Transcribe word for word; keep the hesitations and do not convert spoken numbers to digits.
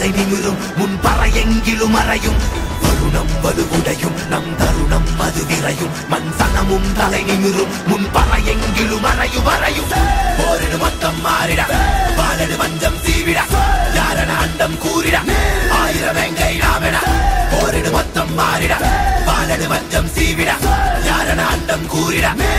தலை நிமிரும் முன் பறையெங்கிலும் அறையும் வருணம் வலுவுடையும் நம் தருணம் அது விரையும் மண் சனமும் தலை நிமிரும் முன் பறையெங்கிலும் அறையும் அறையும் போரிடு மொத்தம் மாறிட பாலடு வஞ்சம் சீவிட யாரன அண்டம் கூறிட ஆயிரம் வெங்கை நாமென போரிடு மொத்தம் மாறிட பாலடு வஞ்சம் சீவிட யாரன அண்டம் கூறிட